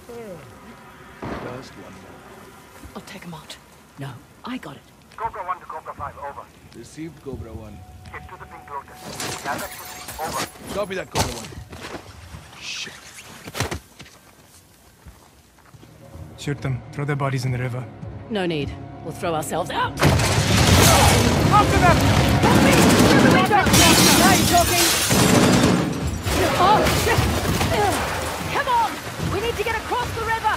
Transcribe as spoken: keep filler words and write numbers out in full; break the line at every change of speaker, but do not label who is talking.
Just one more.
I'll take him out. No, I got it.
Cobra one to Cobra five, over.
Received, Cobra one.
Get to the Pink Lotus. Gather quickly, over.
Copy that, Cobra one. Shit.
Shoot them. Throw their bodies in the river.
No need. We'll throw ourselves out.
After them!
Help me! Through the window! Now you're talking! Oh, shit! Come on! We need to get across the river!